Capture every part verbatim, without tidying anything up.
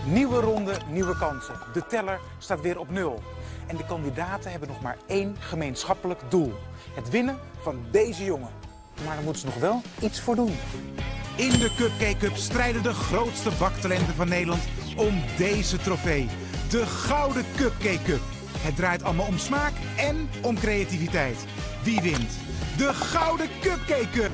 Nieuwe ronde, nieuwe kansen. De teller staat weer op nul. En de kandidaten hebben nog maar één gemeenschappelijk doel. Het winnen van deze jongen. Maar daar moeten ze nog wel iets voor doen. In de Cupcake Cup strijden de grootste baktalenten van Nederland om deze trofee. De Gouden Cupcake Cup. Het draait allemaal om smaak en om creativiteit. Wie wint? De Gouden Cupcake Cup!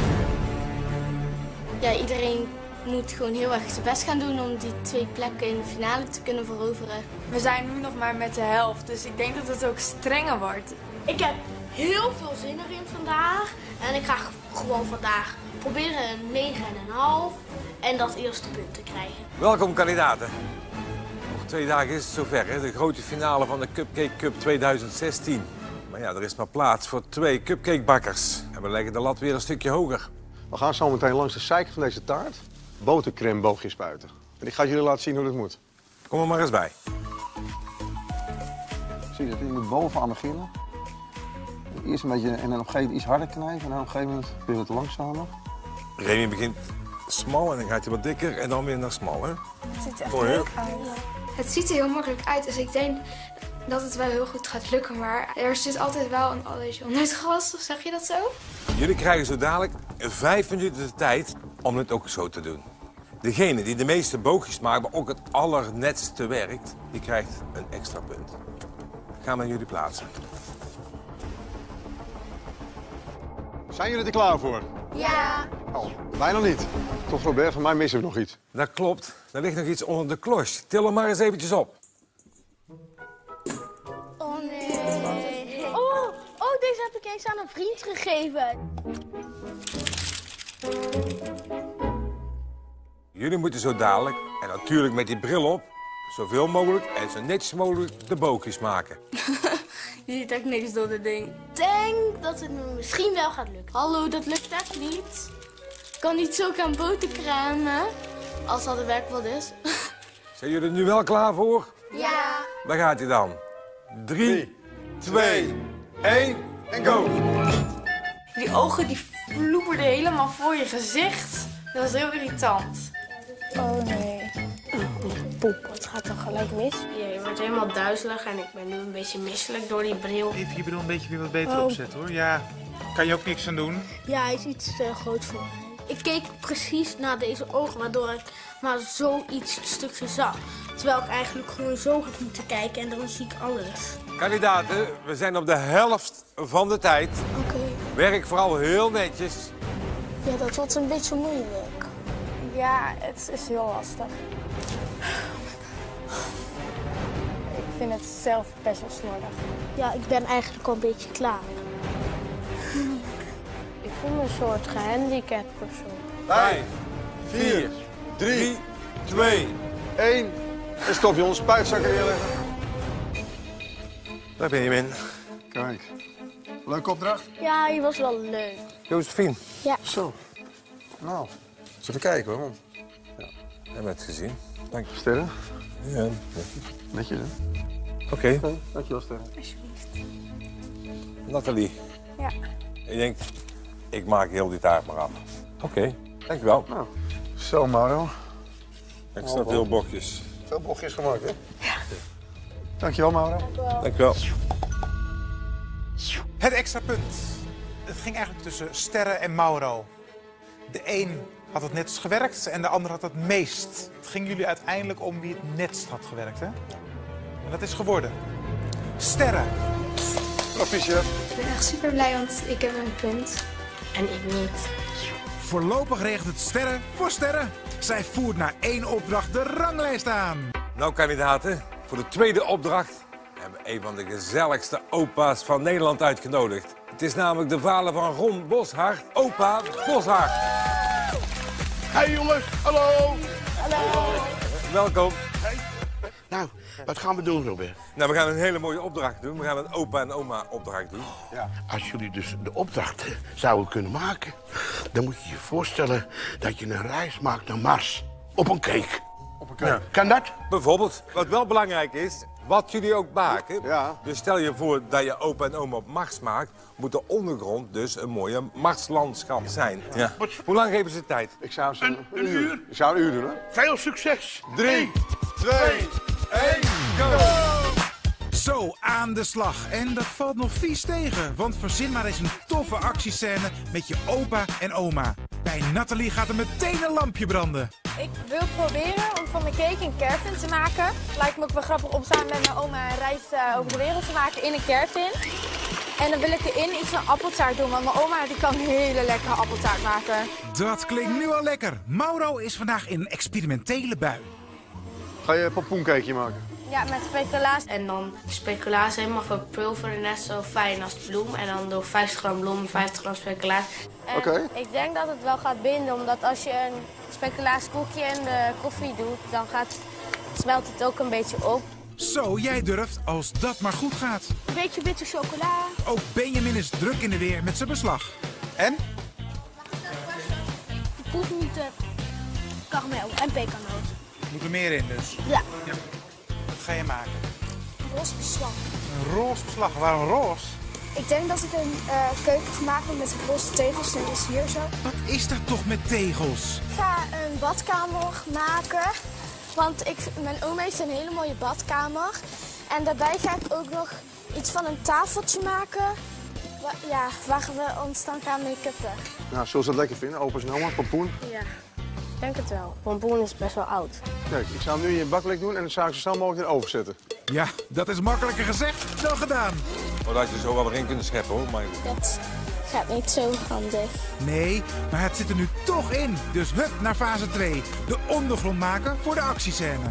Ja, iedereen moet gewoon heel erg zijn best gaan doen om die twee plekken in de finale te kunnen veroveren. We zijn nu nog maar met de helft, dus ik denk dat het ook strenger wordt. Ik heb heel veel zin erin vandaag. En ik ga gewoon vandaag proberen een negen komma vijf en dat eerste punt te krijgen. Welkom kandidaten. Nog twee dagen is het zover, hè? De grote finale van de Cupcake Cup tweeduizend zestien. Maar ja, er is maar plaats voor twee cupcakebakkers. En we leggen de lat weer een stukje hoger. We gaan zo meteen langs de zijkant van deze taart botercrème boogjes spuiten. En ik ga jullie laten zien hoe dat moet. Kom er maar eens bij. Zie je dat? Je moet bovenaan beginnen. Eerst een beetje en dan op een gegeven moment iets harder knijpen. En dan op een gegeven moment weer wat langzamer. Remy begint smal en dan gaat hij wat dikker en dan weer naar smal, hè? Het ziet er echt Mooi, leuk uit. Het ziet er heel makkelijk uit, dus ik denk dat het wel heel goed gaat lukken. Maar er zit altijd wel een allesje onder het gras, zeg je dat zo? Jullie krijgen zo dadelijk vijf minuten de tijd om het ook zo te doen. Degene die de meeste boogjes maakt, maar ook het allernetste werkt, die krijgt een extra punt. Gaan we jullie plaatsen. Zijn jullie er klaar voor? Ja. Oh, bijna niet. Toch Robert, van mij missen we nog iets. Dat klopt. Er ligt nog iets onder de kloche. Til hem maar eens eventjes op. Oh nee. Oh, oh, deze heb ik eens aan een vriend gegeven. Jullie moeten zo dadelijk, en natuurlijk met die bril op, zoveel mogelijk en zo netjes mogelijk de boogjes maken. Je ziet echt niks door dit ding. Ik denk dat het me misschien wel gaat lukken. Hallo, dat lukt echt niet. Ik kan niet zo gaan boterkramen, als dat een werkwoord is. Zijn jullie er nu wel klaar voor? Ja. Daar gaat hij dan. Drie, twee, één en go! Die ogen die vloeperden helemaal voor je gezicht. Dat was heel irritant. Oh nee. Poep, het gaat dan gelijk mis. Ja, je wordt helemaal duizelig en ik ben nu een beetje misselijk door die bril. Even je bril een beetje weer wat beter Oh. opzetten hoor. Ja, kan je ook niks aan doen. Ja, hij is iets te groot voor mij. Ik keek precies naar deze ogen, waardoor ik maar zoiets stukje zag. Terwijl ik eigenlijk gewoon zo had moeten kijken en dan zie ik alles. Kandidaten, we zijn op de helft van de tijd. Oké. Werk vooral heel netjes. Ja, dat wordt een beetje moeilijk. Ja, het is heel lastig. Ik vind het zelf best wel slordig. Ja, ik ben eigenlijk al een beetje klaar. Ik voel me een soort gehandicapt persoon. Vijf, vier, drie, twee. Eén. En stop jongens, spuitzakken neerleggen. Daar ben je, Min. Kijk. Leuke opdracht? Ja, die was wel leuk. Josephine, Ja. Zo. Nou, eens even kijken hoor. man. hebben we het gezien. Dank je. Sterren? Ja. Netjes hè? Oké, Okay. Dankjewel Sterren. Nathalie. Ja. Je denkt, ik maak heel die taart maar af. Oké, okay. Dankjewel. Nou, zo Mauro. Extra Oh, veel bochtjes. Veel bochtjes gemaakt hè? Ja. Dankjewel Mauro. Dankjewel. Het extra punt. Het ging eigenlijk tussen Sterre en Mauro. De een had het netst gewerkt en de ander had het meest. Het ging jullie uiteindelijk om wie het netst had gewerkt, hè? En dat is geworden Sterre. Proficiat. Ik ben echt super blij, want ik heb een punt. En ik niet. Voorlopig regent het Sterre voor Sterre. Zij voert na één opdracht de ranglijst aan. Nou kandidaten, voor de tweede opdracht hebben we een van de gezelligste opa's van Nederland uitgenodigd. Het is namelijk de vader van Ron Boshart, opa Boshart. Hey jongens, hallo! Welkom. Nou, wat gaan we doen, Robert? Nou, we gaan een hele mooie opdracht doen. We gaan een opa en oma opdracht doen. Als jullie dus de opdracht eh, zouden kunnen maken, dan moet je je voorstellen dat je een reis maakt naar Mars. Op een cake. Op een cake. Kan dat? Bijvoorbeeld, wat wel belangrijk is, wat jullie ook maken. Ja. Dus stel je voor dat je opa en oma op Mars maakt, moet de ondergrond dus een mooie Marslandschap zijn. Ja. Wat? Hoe lang geven ze de tijd? Ik zou zo Een- een uur? Ik zou een uur doen hè? Veel succes! Drie, twee, één, go! Zo, aan de slag. En dat valt nog vies tegen, want verzin maar eens een toffe actiescène met je opa en oma. Bij Nathalie gaat er meteen een lampje branden. Ik wil proberen om van de cake een caravan te maken. Lijkt me ook wel grappig om samen met mijn oma een reis uh, over de wereld te maken in een caravan. En dan wil ik erin iets van appeltaart doen, want mijn oma die kan hele lekkere appeltaart maken. Dat klinkt nu al lekker. Mauro is vandaag in een experimentele bui. Ga je pompoencakeje maken? Ja, met speculaas. En dan speculaas helemaal verpulveren, net zo fijn als bloem. En dan door vijftig gram bloem, vijftig gram speculaas. Oké. Okay. Ik denk dat het wel gaat binden, omdat als je een speculaas koekje in de koffie doet, dan gaat, smelt het ook een beetje op. Zo, jij durft, als dat maar goed gaat. Een beetje bitter chocola. Ook Benjamin is druk in de weer met zijn beslag. En? Proefnoten, karamel en pekannoot. Moet er meer in dus? Ja. Ja. Wat ga je maken? Roze beslag. Een roze beslag. Waarom roze? Ik denk dat ik een uh, keuken ga maken met roze tegels. En dus hier zo. Wat is dat toch met tegels? Ik ga een badkamer maken. Want ik, mijn oom heeft een hele mooie badkamer. En daarbij ga ik ook nog iets van een tafeltje maken. Waar, ja, waar we ons dan gaan make-uppen. Nou, zullen ze dat lekker vinden? Opa's en oma, pompoen? Ja, ik denk het wel. Pompoen is best wel oud. Kijk, ik zou hem nu in je bakblik doen en dan zou ik zo snel mogelijk in de oven zetten. Ja, dat is makkelijker gezegd dan gedaan. Oh, dat had je zo wel erin kunnen scheppen hoor, maar... Dat gaat niet zo handig. Nee, maar het zit er nu toch in. Dus hup naar fase twee. De ondergrond maken voor de actiescène.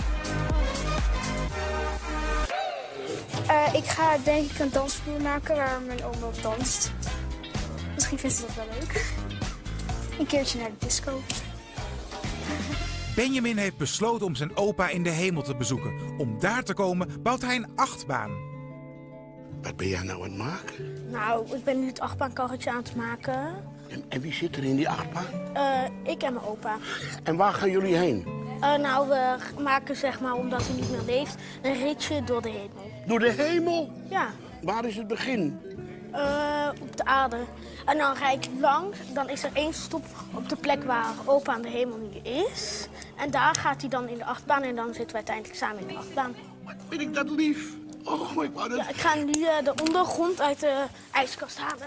Uh, ik ga denk ik een dansvloer maken waar mijn oom op danst. Misschien vindt ze dat wel leuk. Een keertje naar de disco. Benjamin heeft besloten om zijn opa in de hemel te bezoeken. Om daar te komen bouwt hij een achtbaan. Wat ben jij nou aan het maken? Nou, ik ben nu het achtbaankarretje aan het maken. En, en wie zit er in die achtbaan? Uh, ik en mijn opa. En waar gaan jullie heen? Uh, nou, we maken zeg maar, omdat hij niet meer leeft, een ritje door de hemel. Door de hemel? Ja. Waar is het begin? Uh, op de aarde. En dan rijd ik langs, dan is er één stop op de plek waar opa aan de hemel nu is. En daar gaat hij dan in de achtbaan en dan zitten we uiteindelijk samen in de achtbaan. Wat vind ik dat lief. Oh, ik wou dat... Ja, ik ga nu uh, de ondergrond uit de ijskast halen.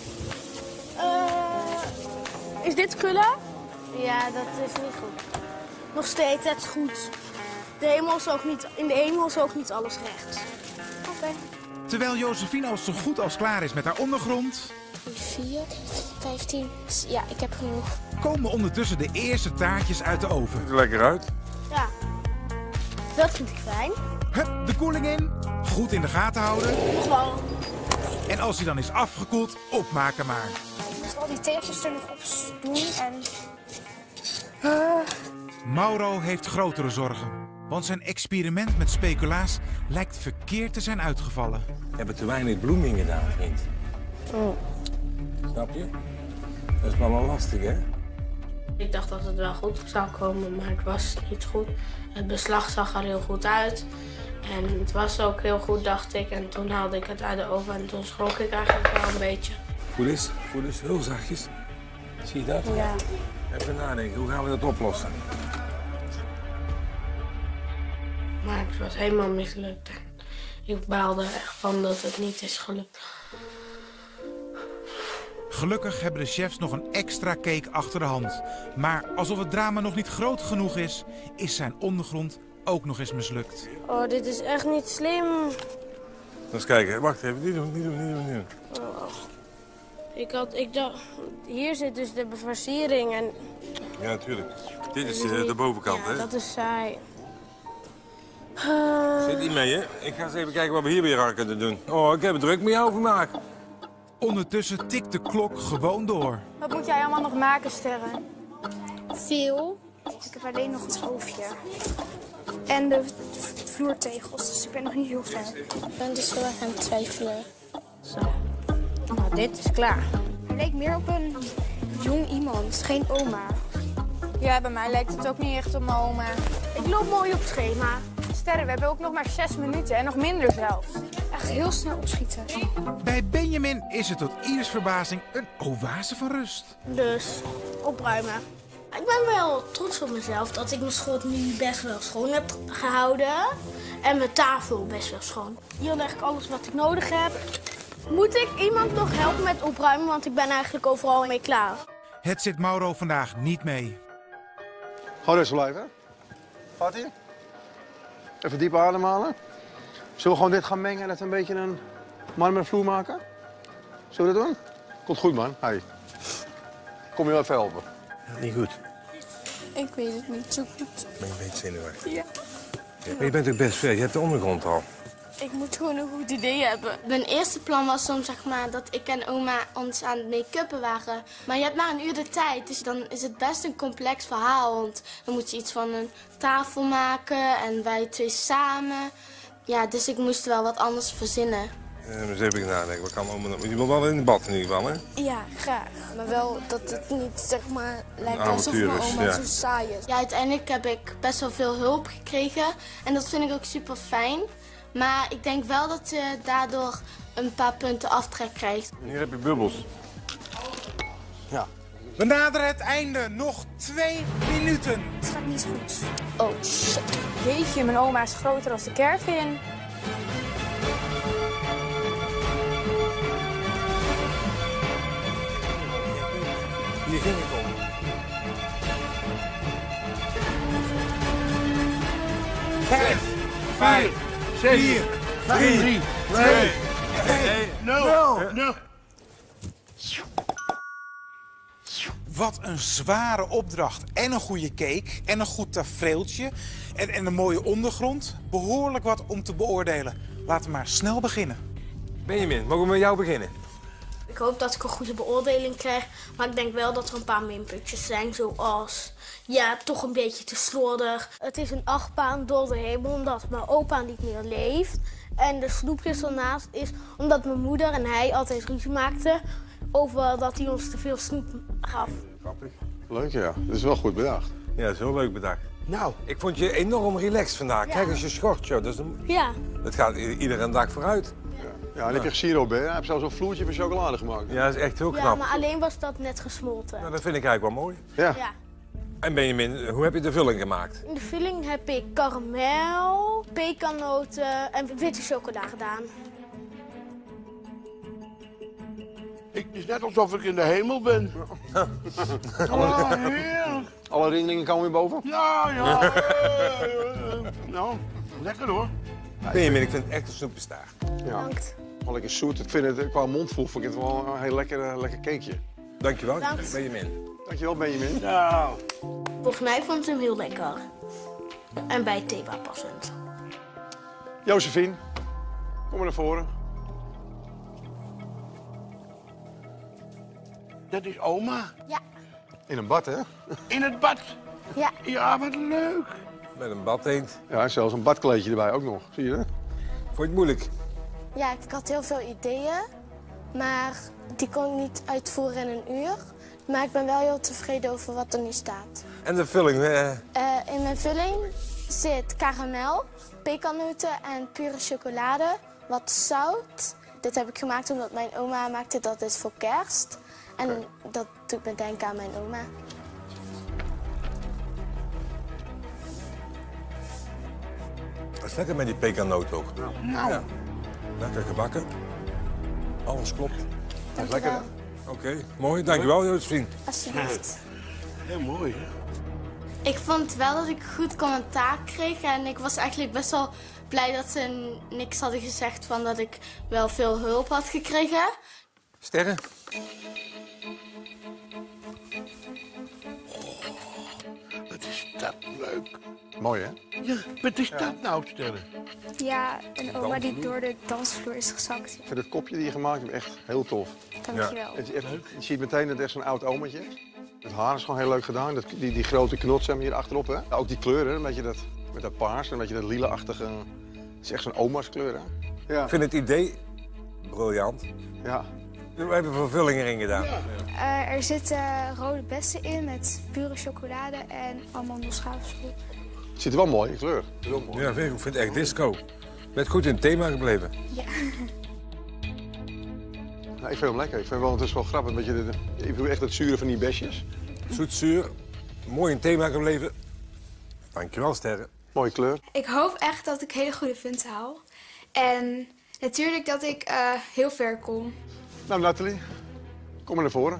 Uh, is dit kullen? Ja, dat is niet goed. Nog steeds, het is goed. De hemel is ook niet, in de hemel is ook niet alles recht. Oké. Okay. Terwijl Josephine al zo goed als klaar is met haar ondergrond... vier, vijftien, ja, ik heb genoeg. Komen ondertussen de eerste taartjes uit de oven. Ziet er lekker uit. Ja, dat vind ik fijn. Hup, de koeling in. Goed in de gaten houden. Nog wel. En als hij dan is afgekoeld, opmaken maar. Ik moet al die tegeltjes er nog op doen en... Uh... Mauro heeft grotere zorgen. Want zijn experiment met speculaas lijkt verkeerd te zijn uitgevallen. We hebben te weinig bloem in gedaan, vriend. Oh. Snap je? Dat is wel lastig, hè? Ik dacht dat het wel goed zou komen, maar het was niet goed. Het beslag zag er heel goed uit. En het was ook heel goed, dacht ik. En toen haalde ik het uit de oven en toen schrok ik eigenlijk wel een beetje. Voel eens, voel eens, heel zachtjes. Zie je dat? Ja. Even nadenken, hoe gaan we dat oplossen? Maar het was helemaal mislukt. Ik baalde echt van dat het niet is gelukt. Gelukkig hebben de chefs nog een extra cake achter de hand. Maar alsof het drama nog niet groot genoeg is, is zijn ondergrond ook nog eens mislukt. Oh, dit is echt niet slim. Eens kijken, wacht even, niet doen, niet doen, niet doen, niet doen. Oh. Ik had, ik dacht, hier zit dus de versiering en... Ja, natuurlijk. Dit is uh, de bovenkant, ja, hè? dat is saai. Uh... Zit niet mee, hè? Ik ga eens even kijken wat we hier weer aan kunnen doen. Oh, ik heb het druk met jou vandaag. Ondertussen tikt de klok gewoon door. Wat moet jij allemaal nog maken, Sterren? Veel. Ik heb alleen nog het hoofdje. En de vloertegels, dus ik ben nog niet heel ver. Ik ben dus heel erg aan het twijfelen. Zo. Nou, dit is klaar. Hij leek meer op een jong iemand, geen oma. Ja, bij mij lijkt het ook niet echt op mijn oma. Ik loop mooi op schema. Sterren, we hebben ook nog maar zes minuten en nog minder zelfs. Echt heel snel opschieten. Bij Benjamin is het tot ieders verbazing een oase van rust. Dus opruimen. Ik ben wel trots op mezelf dat ik mijn schot nu best wel schoon heb gehouden. En mijn tafel best wel schoon. Hier leg ik alles wat ik nodig heb. Moet ik iemand nog helpen met opruimen, want ik ben eigenlijk overal mee klaar. Het zit Mauro vandaag niet mee. Gewoon rustig blijven. Gaat ie? Even diep ademhalen. Zullen we gewoon dit gaan mengen en het een beetje een marmervloer maken? Zullen we dat doen? Komt goed, man. Hey. Kom je wel even helpen? Niet goed. Ik weet het niet zo goed. Ben je een beetje zenuwachtig? Ja. Ja, maar je bent ook best ver. Je hebt de ondergrond al. Ik moet gewoon een goed idee hebben. Mijn eerste plan was soms zeg maar, dat ik en oma ons aan het make-uppen waren. Maar je hebt maar een uur de tijd, dus dan is het best een complex verhaal. Want dan moet je iets van een tafel maken en wij twee samen. Ja, dus ik moest wel wat anders verzinnen. Uh, dus even nadenken. Wat kan oma nog? Je wil wel in de bad in ieder geval, hè? Ja, graag. Maar wel dat het niet, zeg maar, lijkt Een alsof mijn avontuur is, oma ja. zo saai is. Ja, uiteindelijk heb ik best wel veel hulp gekregen. En dat vind ik ook super fijn. Maar ik denk wel dat je daardoor een paar punten aftrek krijgt. En hier heb je bubbels. Ja. We naderen het einde. Nog twee minuten. Het gaat niet goed. Oh shit. Jeetje, mijn oma is groter dan de caravan. Hier ging ik om. Vijf, vijf, vier, drie, twee, nul, nul. Wat een zware opdracht. En een goede cake. En een goed tafereeltje. En, en een mooie ondergrond. Behoorlijk wat om te beoordelen. Laten we maar snel beginnen. Benjamin, mogen we met jou beginnen? Ik hoop dat ik een goede beoordeling krijg, maar ik denk wel dat er een paar minpuntjes zijn, zoals, ja, toch een beetje te slordig. Het is een achtbaan door de hemel, omdat mijn opa niet meer leeft. En de snoepjes ernaast is omdat mijn moeder en hij altijd ruzie maakten over dat hij ons te veel snoep gaf. Grappig. Leuk, ja. Dat is wel goed bedacht. Ja, dat is heel leuk bedacht. Nou, Ik vond je enorm relaxed vandaag. Kijk eens je schort, joh. Dus dan- Ja, het gaat i- iedere dag vooruit. Ja, en dan heb je siroop bij. Hij heeft zelfs een vloertje van chocolade gemaakt. Ja, dat is echt heel ja, knap. maar alleen was dat net gesmolten. Nou, dat vind ik eigenlijk wel mooi. Ja. Ja. En Benjamin, hoe heb je de vulling gemaakt? In de vulling heb ik karamel, pekannoten en witte chocola gedaan. ik, het is net alsof ik in de hemel ben. Oh, heerlijk. Alle ringelingen komen weer boven? Ja, ja. eh, eh, Nou, lekker hoor. Benjamin, ik vind het echt een snoepenstaart. Ja. Bedankt. Wel lekker zoet. Ik vind het qua mondvoel vind ik het wel een heel lekker, eh, lekker cakeje. Dankjewel, Bedankt. Benjamin. Dankjewel, Benjamin. Nou, Volgens mij vond ze hem heel lekker. En bij Theba passend. Josephine, kom maar naar voren. dat is oma. Ja. In een bad, hè? In het bad. Ja. Ja, wat leuk. Met een badteent. Ja, zelfs een badkleedje erbij ook nog. Zie je dat? Vond je het moeilijk? Ja, ik had heel veel ideeën, maar die kon ik niet uitvoeren in een uur. Maar ik ben wel heel tevreden over wat er nu staat. En de vulling, eh, Eh, in mijn vulling zit karamel, pekannoten en pure chocolade, wat zout. Dit heb ik gemaakt omdat mijn oma maakte dat is voor kerst. En dat doet me denken aan mijn oma. dat is lekker met die pekannoot ook. Nou, Ja. Lekker gebakken. Alles klopt. Dat is lekker, hè? Oké, mooi. Dankjewel, Josephine. Alsjeblieft. heel mooi hè. Ik vond wel dat ik goed commentaar kreeg en ik was eigenlijk best wel blij dat ze niks hadden gezegd van dat ik wel veel hulp had gekregen. Sterren? Wat is dat leuk. Mooi, hè? Ja, wat is dat nou, Sterren? Ja, een oma die door de dansvloer is gezakt. Ik vind het kopje die je gemaakt hebt echt heel tof. Dankjewel. Het is echt, je ziet meteen dat het echt zo'n oud omaatje is. Het haar is gewoon heel leuk gedaan. Dat, die, die grote knots hebben hier achterop, hè? Ook die kleuren, een beetje dat, met dat paars, een beetje dat lila-achtige. Het is echt zo'n oma's kleur, hè? Ja. Ik vind het idee briljant. Ja. We hebben vervulling erin gedaan. Uh, er zitten rode bessen in met pure chocolade en amandelschaafspoel. Het ziet er wel mooi in kleur. Heel mooi. Ja, vind ik ik vind het echt disco. Je bent goed in het thema gebleven. Ja. Nou, ik vind hem lekker. Ik vind wel, het is wel grappig. Dat je de, ik bedoel echt het zuren van die besjes. Zoet, zuur. Mooi een thema gebleven. Dankjewel, Sterren. Mooie kleur. Ik hoop echt dat ik hele goede punten haal. En natuurlijk dat ik uh, heel ver kom. Nou, Nathalie, kom maar naar voren.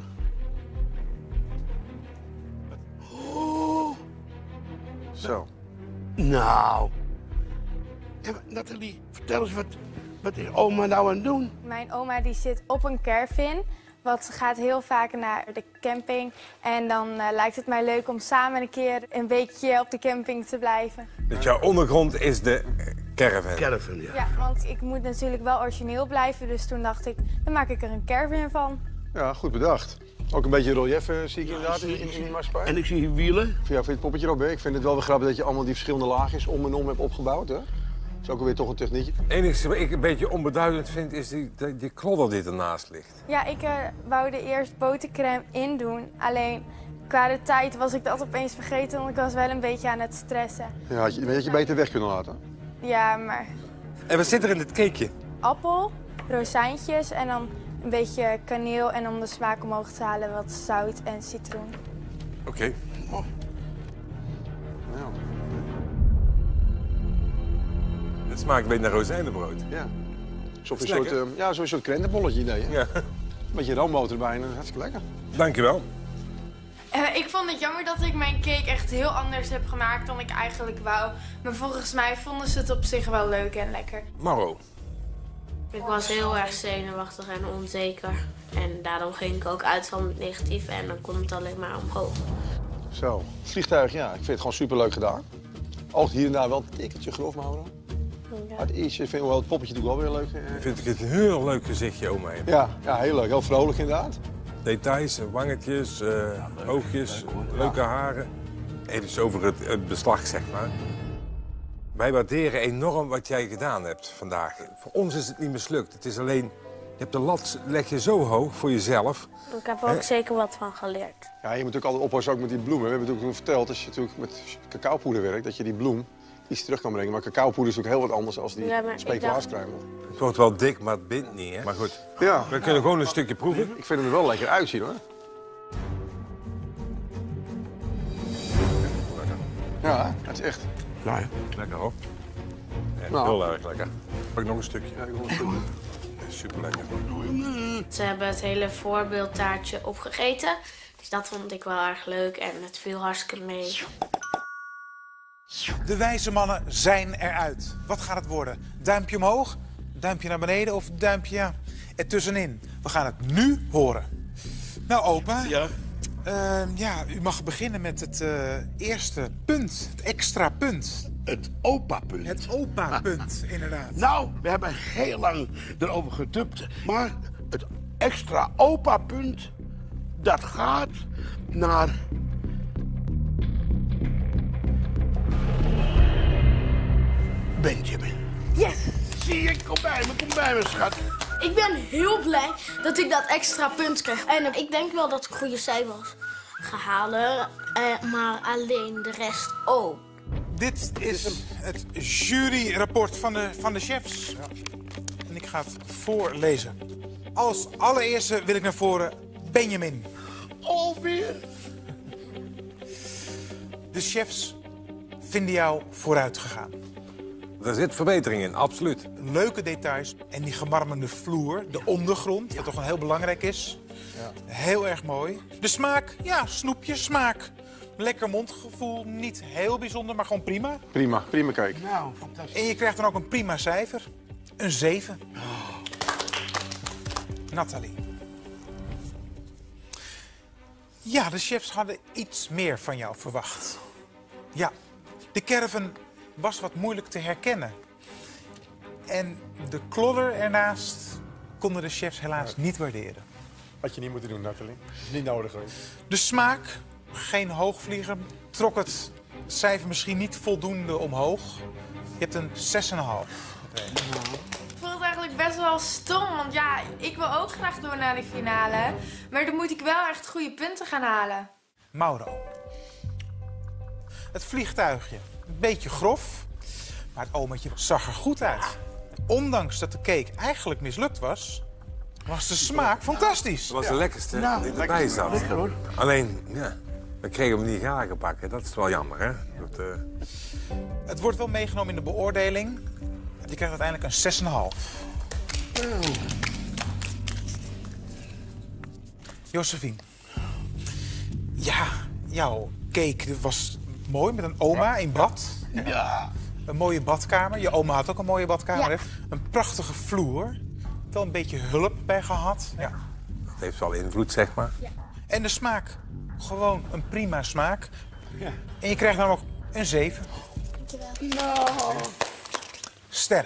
Oh. Zo. Nou. Ja, Nathalie, vertel eens, wat, wat is oma nou aan het doen? Mijn oma die zit op een caravan. Want ze gaat heel vaak naar de camping. En dan uh, lijkt het mij leuk om samen een keer een weekje op de camping te blijven. Dus jouw ondergrond is de caravan. Caravan, ja. Ja, want ik moet natuurlijk wel origineel blijven. Dus toen dacht ik, dan maak ik er een caravan van. Ja, goed bedacht. Ook een beetje relief uh, zie ik inderdaad in, in, in die maatschappij. En ik zie hier wielen. Ja, vind je het poppetje erop, hè? Ik vind het wel weer grappig dat je allemaal die verschillende laagjes om en om hebt opgebouwd, hè? Dat is ook alweer toch een techniekje. Het enige wat ik een beetje onbeduidend vind, is die, die, die klodder die ernaast ligt. Ja, ik uh, wou er eerst botercrème in doen. Alleen qua de tijd was ik dat opeens vergeten, want ik was wel een beetje aan het stressen. Ja, had je, had je beter weg kunnen laten. Ja, maar En wat zit er in dit cakeje? appel, rozijntjes en dan een beetje kaneel en om de smaak omhoog te halen wat zout en citroen. Oké. Okay. Oh. Ja. Het smaakt een beetje naar rozijnenbrood. Ja. Alsof je een soort, uh, ja, zo'n soort krentenbolletje idee, hè? Ja. Een beetje roomboter erbij en hartstikke lekker. Dankjewel. Uh, ik vond het jammer dat ik mijn cake echt heel anders heb gemaakt dan ik eigenlijk wou. Maar volgens mij vonden ze het op zich wel leuk en lekker. Maro. Ik was heel erg zenuwachtig en onzeker. En daarom ging ik ook uit van het negatieve en dan komt het alleen maar omhoog. Zo, het vliegtuig, ja, ik vind het gewoon superleuk gedaan. Oogt hier en daar wel een tikkeltje grof, Mauro. Ja. Het eerste vind ik wel, het poppetje doe ik wel weer leuk. Ik vind het een heel leuk gezichtje, oma. Ja, ja, heel leuk. Heel vrolijk inderdaad. Details, wangetjes, uh, oogjes, leuke haren. Even over het, het beslag, zeg maar. Wij waarderen enorm wat jij gedaan hebt vandaag. Voor ons is het niet mislukt. Het is alleen, je hebt de lat leg je zo hoog voor jezelf. Ik heb er ook He? zeker wat van geleerd. Ja, je moet natuurlijk altijd oppassen ook met die bloemen. We hebben natuurlijk verteld, als je natuurlijk met cacaopoeder werkt, dat je die bloem iets terug kan brengen. Maar cacaopoeder is ook heel wat anders dan die ja, speculaaskruimel. Dacht... Het wordt wel dik, maar het bindt niet, hè? Maar goed, ja. we kunnen gewoon een stukje proeven. Ik vind hem er wel lekker uitzien, hoor. Ja, het is echt. Ja, ja. Lekker, hoor. Ja, nou. Heel erg lekker. Pak nog een stukje. Ja, ik wil een stukje. Super lekker. Ze hebben het hele voorbeeldtaartje opgegeten. Dus dat vond ik wel erg leuk en het viel hartstikke mee. De wijze mannen zijn eruit. Wat gaat het worden? Duimpje omhoog, duimpje naar beneden of duimpje ja, ertussenin? We gaan het nu horen. Nou, opa. Ja? Uh, ja, u mag beginnen met het uh, eerste punt. Het extra punt. Het opa-punt. Het opa-punt, inderdaad. Nou, we hebben heel lang erover gedubt. Maar het extra opa-punt, dat gaat naar... Benjamin. Yes! Zie je, kom bij me, kom bij me, schat. Ik ben heel blij dat ik dat extra punt kreeg. En ik denk wel dat ik goede cijfers ga halen, eh, maar alleen de rest ook. Dit is het juryrapport van de, van de chefs. Ja. En ik ga het voorlezen. Als allereerste wil ik naar voren Benjamin. Alweer? De chefs vinden jou vooruit gegaan. Er zit verbetering in, absoluut. Leuke details en die gemarmerde vloer, de ondergrond, ja. Wat toch wel heel belangrijk is. Ja. Heel erg mooi. De smaak, ja, snoepje, smaak. Lekker mondgevoel, niet heel bijzonder, maar gewoon prima. Prima, prima cake. Nou, fantastisch. En je krijgt dan ook een prima cijfer. Een zeven. Oh. Nathalie. Ja, de chefs hadden iets meer van jou verwacht. Ja, de caravan was wat moeilijk te herkennen. En de klodder ernaast konden de chefs helaas niet waarderen. Had je niet moeten doen, Nathalie. Niet nodig geweest. De smaak, geen hoogvlieger, trok het cijfer misschien niet voldoende omhoog. Je hebt een zes komma vijf. Ik vond het eigenlijk best wel stom, want ja, ik wil ook graag door naar de finale. Maar dan moet ik wel echt goede punten gaan halen. Mauro. Het vliegtuigje, een beetje grof, maar het omaatje zag er goed uit. Ondanks dat de cake eigenlijk mislukt was, was de smaak fantastisch. Het was de lekkerste Nou, die erbij zat. Lekker, hoor. Alleen, ja, Dan kregen we hem niet gaar gebakken. Dat is wel jammer, hè? Dat, uh... Het wordt wel meegenomen in de beoordeling. Die krijgt uiteindelijk een zes komma vijf. Oh. Josephine. Ja, jouw cake was mooi met een oma in bad. Ja. Een mooie badkamer. Je oma had ook een mooie badkamer. Ja. Hè? Een prachtige vloer. Wel een beetje hulp bij gehad. Ja. Dat heeft wel invloed, zeg maar. Ja. En de smaak. Gewoon een prima smaak. Ja. En je krijgt dan ook een zeven. Dankjewel. No. Sterren.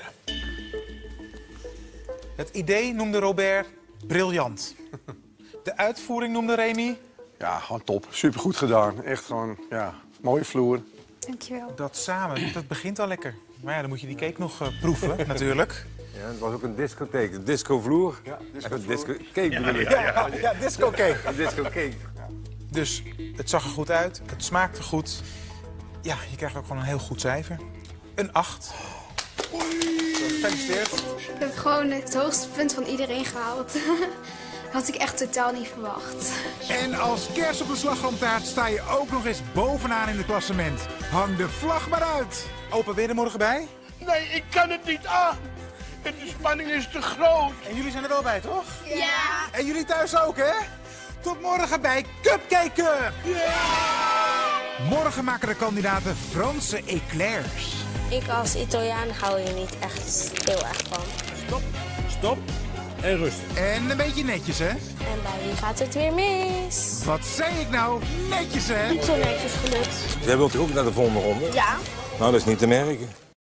Het idee noemde Robert briljant. De uitvoering noemde Remy... Ja, gewoon top. Supergoed gedaan. Echt gewoon, ja, mooie vloer. Dankjewel. Dat samen, dat begint al lekker. Maar ja, dan moet je die cake nog uh, proeven, natuurlijk. Ja, het was ook een discotheek. Een discovloer. Ja, discovloer. Een disco cake bedoel ik. Ja, ja, ja, disco cake. Een disco cake. Dus het zag er goed uit, het smaakte goed. Ja, je krijgt ook gewoon een heel goed cijfer. Een acht. Gefeliciteerd. Ik heb gewoon het hoogste punt van iedereen gehaald. Dat had ik echt totaal niet verwacht. En als kers op de slagroomtaart sta je ook nog eens bovenaan in het klassement. Hang de vlag maar uit. Opa, ben je er morgen bij? Nee, ik kan het niet aan. De spanning is te groot. En jullie zijn er wel bij, toch? Ja. En jullie thuis ook, hè? Tot morgen bij Cupcake Cup! Morgen maken de kandidaten Franse eclairs. Ik als Italiaan hou hier niet echt heel erg van. Stop, stop en rustig. En een beetje netjes, hè? En bij wie gaat het weer mis? Wat zei ik nou? Netjes, hè? Niet zo netjes gelukt. Jij wilt toch ook naar de volgende ronde? Ja. Nou, dat is niet te merken.